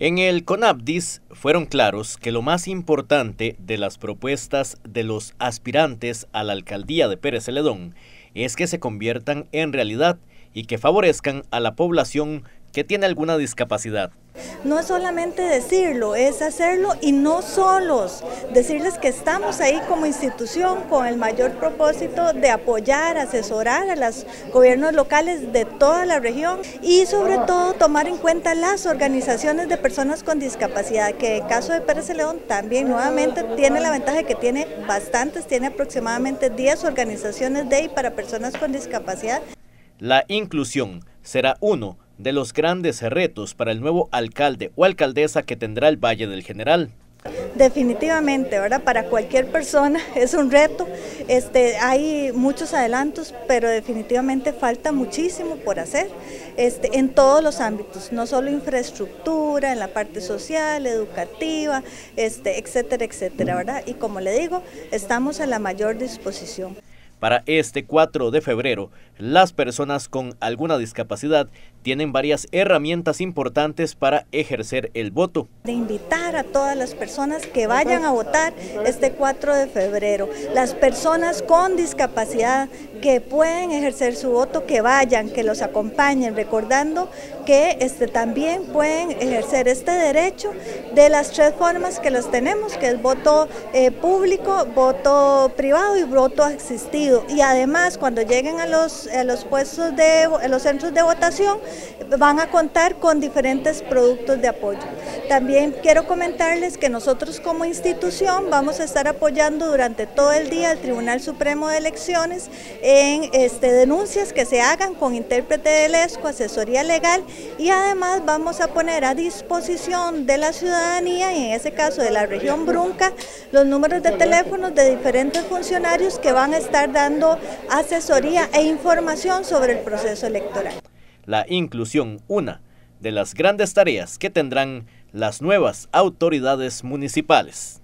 En el CONAPDIS fueron claros que lo más importante de las propuestas de los aspirantes a la alcaldía de Pérez Zeledón es que se conviertan en realidad y que favorezcan a la población que tiene alguna discapacidad. No es solamente decirlo, es hacerlo y no solos, decirles que estamos ahí como institución con el mayor propósito de apoyar, asesorar a los gobiernos locales de toda la región y sobre todo tomar en cuenta las organizaciones de personas con discapacidad, que en el caso de Pérez Zeledón también nuevamente tiene la ventaja de que tiene bastantes, tiene aproximadamente 10 organizaciones de y para personas con discapacidad. La inclusión será uno de los grandes retos para el nuevo alcalde o alcaldesa que tendrá el Valle del General. Definitivamente, ¿verdad? Para cualquier persona es un reto, hay muchos adelantos, pero definitivamente falta muchísimo por hacer en todos los ámbitos, no solo infraestructura, en la parte social, educativa, etcétera, etcétera, ¿verdad? Y como le digo, estamos a la mayor disposición. Para este 4 de febrero, las personas con alguna discapacidad tienen varias herramientas importantes para ejercer el voto. De invitar a todas las personas que vayan a votar este 4 de febrero. Las personas con discapacidad que pueden ejercer su voto, que vayan, que los acompañen, recordando que también pueden ejercer este derecho de las 3 formas que los tenemos, que es voto público, voto privado y voto asistido. Y además, cuando lleguen a los puestos a los centros de votación, van a contar con diferentes productos de apoyo. También quiero comentarles que nosotros como institución vamos a estar apoyando durante todo el día al Tribunal Supremo de Elecciones en denuncias que se hagan con intérprete del ESCO, asesoría legal, y además vamos a poner a disposición de la ciudadanía, y en ese caso de la región Brunca, los números de teléfonos de diferentes funcionarios que van a estar dando asesoría e información sobre el proceso electoral. La inclusión, una de las grandes tareas que tendrán las nuevas autoridades municipales.